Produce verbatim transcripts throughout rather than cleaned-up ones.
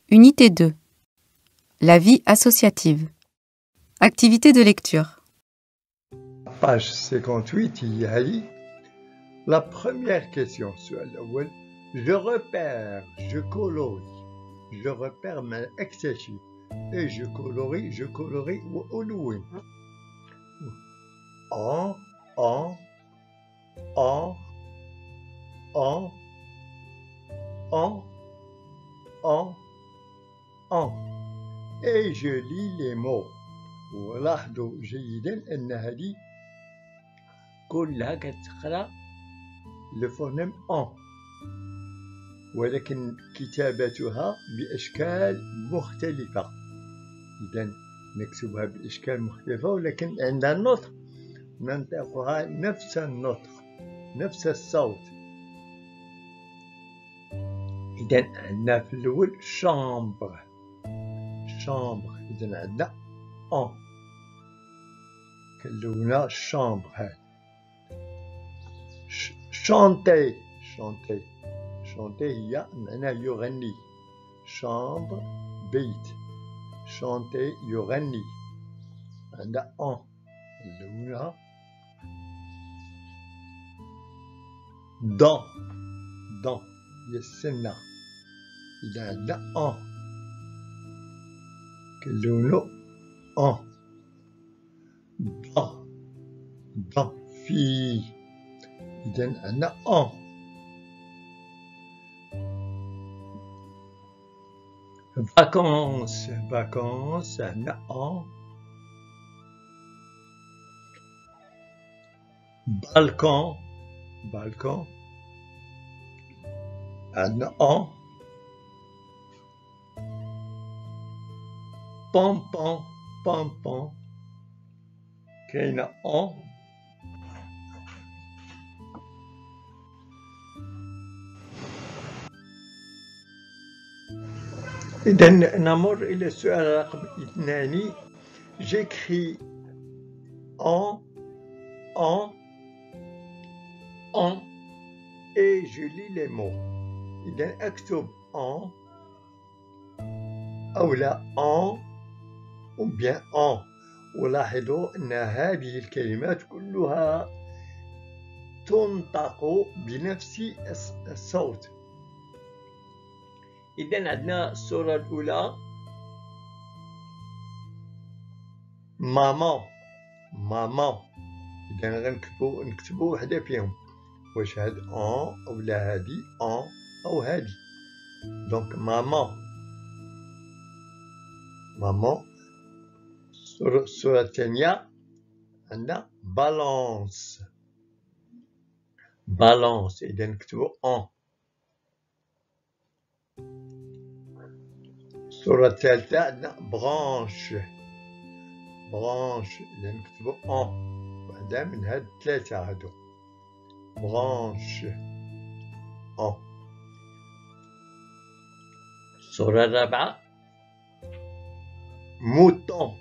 Unité deux. La vie associative. Activité de lecture. Page cinquante-huit, هي la première question. السؤال الأول: je repère, je colorie. je repère ما أكتشف. et je colorie, je colorie وألون. en en en en en en en et je lis les mots. ولاحظوا جيدا أن هذه كلها كتقرأ الفونيم أن، ولكن كتابتها بأشكال مختلفة. إذا نكتبها بأشكال مختلفة، ولكن عند النطق ننطقها نفس النطق، نفس الصوت. إذا عندنا في الأول شامبر شامبر، إذا عندنا أن كنلونها شامبر. هاي شانتي شانتي شانتي هي معناها يغني. شامبر بيت، شانتي يغني. عندها أن نلونها. دان دان هي السنة. إذا عندنا أن كنلونو أن. دان دان في، إذا عندنا أن. فاكونس فاكونس عندنا أن. بالكون بالكون عندنا أن. بونبون بونبون كاينة أن. إذا نمر إلى السؤال رقم اثنان. j'écris en en en et je lis les mots. إذا أكتب en أو لا en ou bien en. ولاحظوا أن هذه الكلمات كلها تنطق بنفس الصوت. إذا عندنا الصورة الأولى ماما ماما. إذا غنكتبو نكتبو وحدة فيهم، واش هاد أن أو لا هادي أن أو هادي. دونك ماما ماما. الصورة الثانية عندنا بالانس بالانس. إذا نكتبو أن. الصورة الثالثة عندنا برانش برانش. إذا نكتبو أن، وحدة من هاد الثلاثة هادو. برانش أن. الصورة الرابعة موطون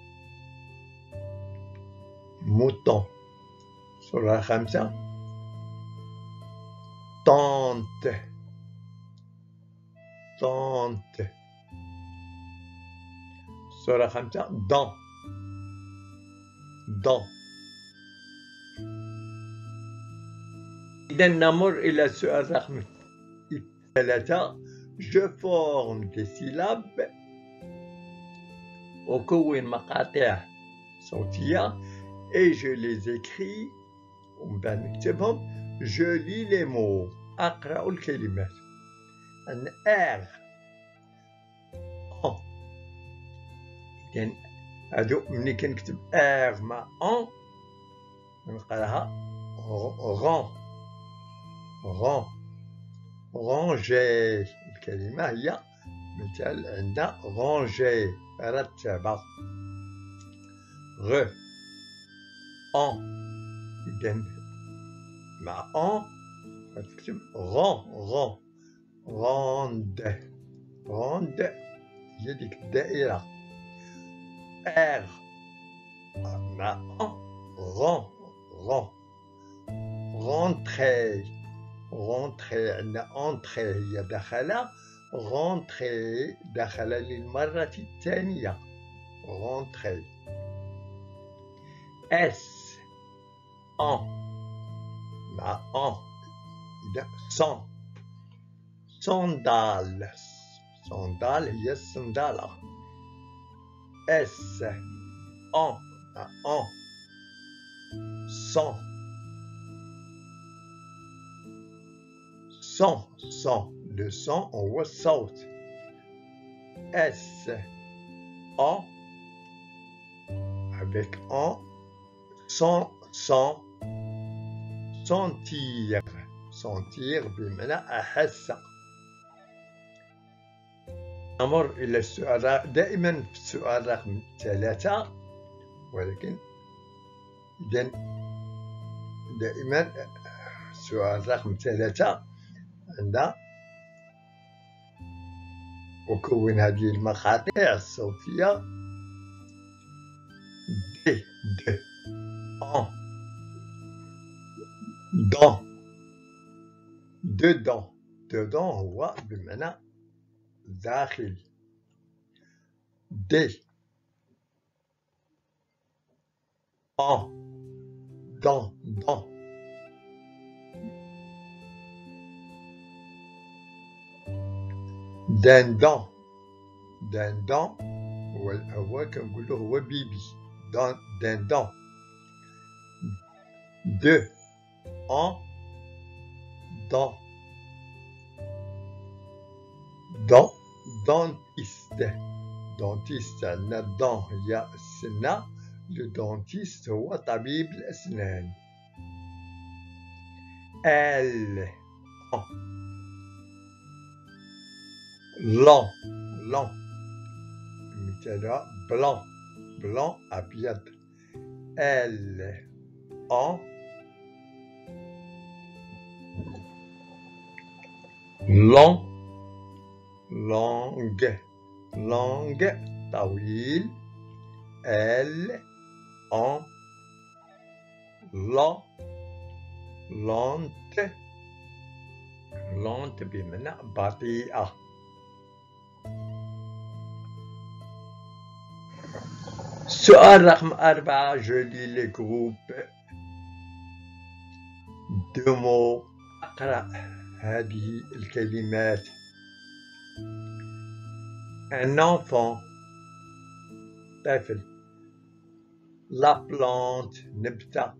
موطون. الصورة الخامسة طونت طونت. الصورة الخامسة دون دون. إذا نمر إلى السؤال رقم ثلاثة. je forme des syllabes، أكون مقاطع صوتية et je les écris، ومن بعد نكتبهم. je lis les mots، أقرأ الكلمات. عندنا R أن. إذا هادو ملي كنكتب R مع أن نقراها غون غون. رونجي الكلمة هي مثال. عندنا رونجي رتب. غ أن. إذا مع أن غتكتب غون غون. غوند غوند هي ديك الدائرة. R مع أن غون غون. رونتري رونتري. عندنا أونتري هي دخل، rentré دخل للمرة الثانية rentré. S en مع en sans sandales sandales هي الصندالة. S en مع en sans sans sans le son هو الصوت. S en avec en sans sans sentir sentir بمعنى أحس. نمر إلى السؤال دائما في السؤال رقم ثلاثة، ولكن إذن دائما السؤال رقم ثلاثة عند وكون هذه المقاطع الصوتية د د en dans dedans dedans هو بمعنى داخل. د en dans dans dindon dindon هو هو كنقولو هو بيبي dindon. de en dans dans dentiste dentiste عندنا dent هي السنة، le dentiste هو طبيب الأسنان. elle en lent lent مثالها blanc blanc أبيض. elle en long longue longue طويل. elle en lent lente lente بمعنى بطيئة. سؤال رقم أربعة je lis les groupes de mots. أقرأ هذه الكلمات. un enfant طفل. la plante نبتة.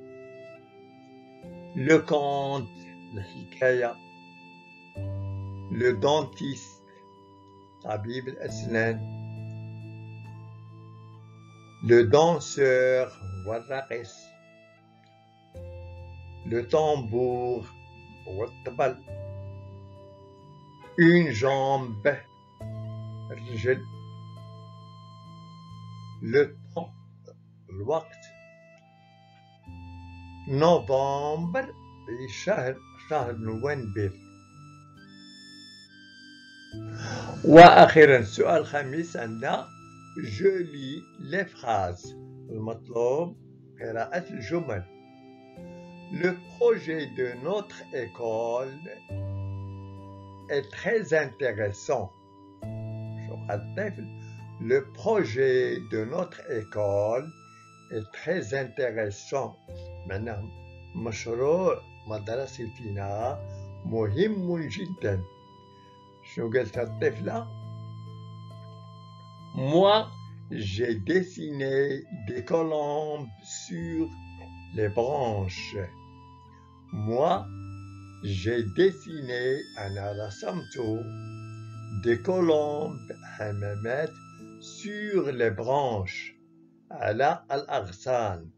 le conte الحكاية. le dentiste طبيب الأسنان. le danseur هو الراقص. le tambour هو الطبل. une jambe الرجل. le temps الوقت. نوفمبر شهر شهر نوفمبر. وأخيرا السؤال الخامس عندنا je lis les phrases. المطلوب قراءة الجمل. le projet de notre école est très intéressant. le projet de notre école est très intéressant. معناه مشروع مدرستنا مهم جدا. شنو قالت الطفلة؟ moi j'ai dessiné des colombes sur les branches. moi j'ai dessiné أنا رسمت des colombes حمامات sur les branches على الأغصان.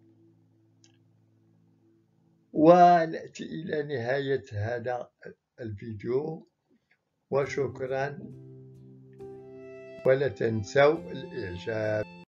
ونأتي إلى نهاية هذا الفيديو، وشكرا، ولا تنسوا الإعجاب.